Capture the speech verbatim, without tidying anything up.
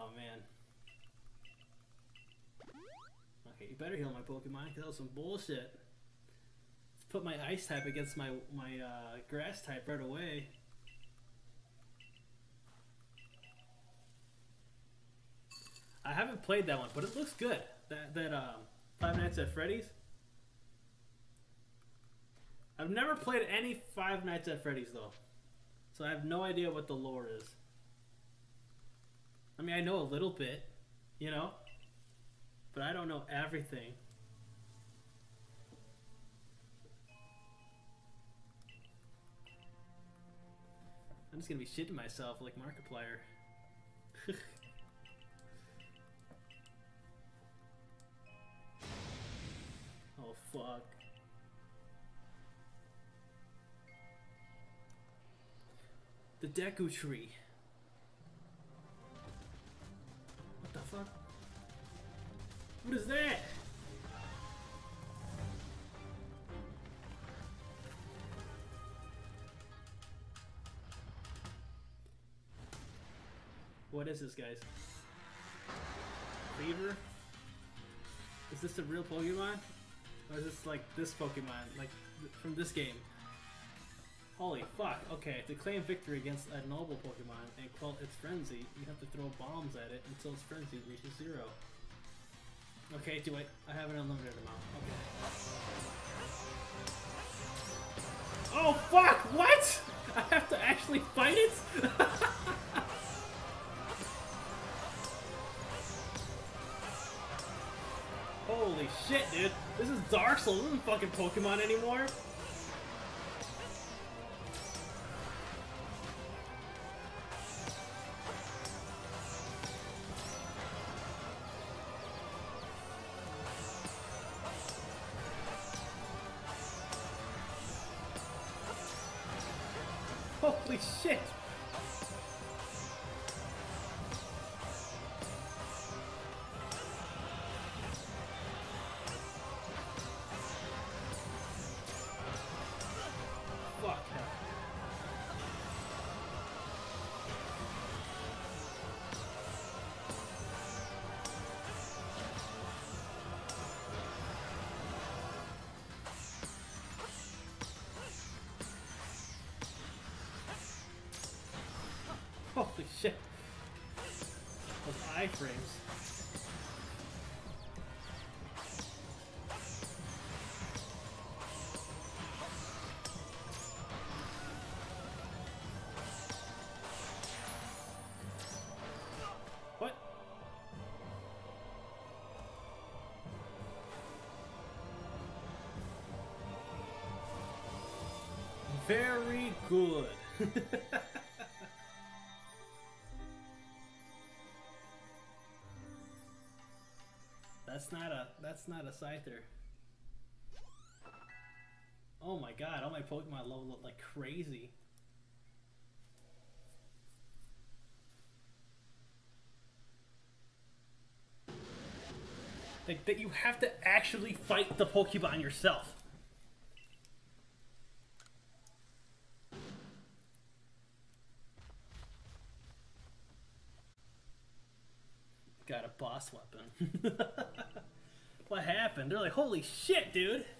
Oh man. Okay, you better heal my Pokemon, because that was some bullshit. Let's put my ice type against my my uh, grass type right away. I haven't played that one, but it looks good. That that um, Five Nights at Freddy's. I've never played any Five Nights at Freddy's though, so I have no idea what the lore is. I mean, I know a little bit, you know, but I don't know everything. I'm just gonna be shitting myself like Markiplier. Oh fuck. The Deku Tree. What the fuck? What is that? What is this, guys? Fever? Is this a real Pokemon? Or is this like this Pokemon, like th from this game? Holy fuck, okay, to claim victory against a noble Pokemon and quell its frenzy, you have to throw bombs at it until its frenzy reaches zero. Okay, do I, I have an unlimited amount, okay. Oh fuck, what? I have to actually fight it? Holy shit, dude. This is Dark Souls, this isn't fucking Pokemon anymore. Holy shit! Fuck hell. Holy shit. Those iframes. What? Very good. That's not a that's not a Scyther. Oh my god, all my Pokemon level up like crazy. Like that you have to actually fight the Pokemon yourself. Got a boss weapon. What happened? They're like, holy shit, dude.